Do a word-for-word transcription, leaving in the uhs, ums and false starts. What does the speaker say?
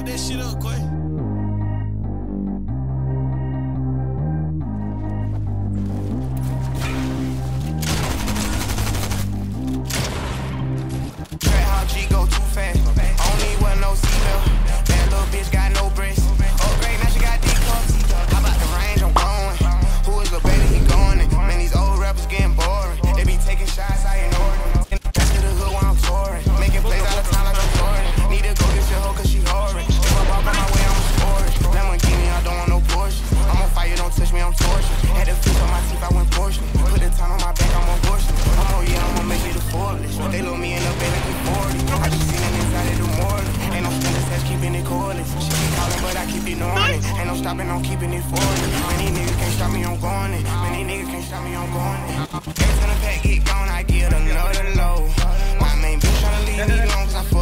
that shit up, Quay. Trap how G go too fast. I don't need one no seatbelt. That little bitch got no breasts. Upgrade, now she got D cups. How about the range? I'm going. Who is the baby? He going in. Man, these old rappers getting boring. They be taking shots, I ignore them. Back to the hood while I'm touring. Making plays out of town like I'm touring. Need to go get your hoe cause she horrid. If I walk on my way, I'm a sport. Lamborghini, I don't want no Porsche. I'm on fire, don't touch me, I'm tortured. Had to fish on my teeth, I went portion. Put the time on my back, I'm on bullshit. I'm on, yeah, I'ma make it a forless. They load me in the bed like a forty. I just seen it inside of the morning. Ain't no standard test, keeping it cordless. She be calling, but I keep ignoring it. Ain't no stopping, I'm keeping it forward. Many niggas can't stop me, I'm going it. Many niggas can't stop me, I'm going it. Every time the pack get gone, I get another load. My main bitch tryna leave me alone cause I